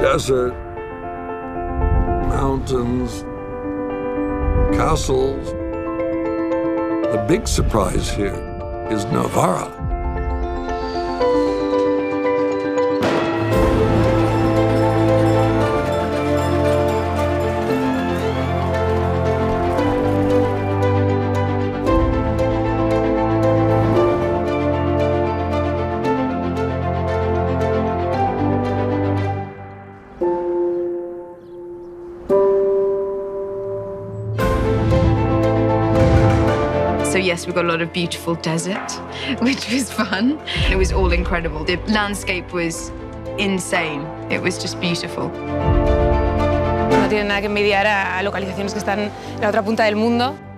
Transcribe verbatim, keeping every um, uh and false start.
desert, mountains, castles. The big surprise here is Navarra. So yes, we got a lot of beautiful desert, which was fun. It was all incredible. The landscape was insane. It was just beautiful. No tiene nada que envidiar a localizaciones que están en la otra punta del mundo.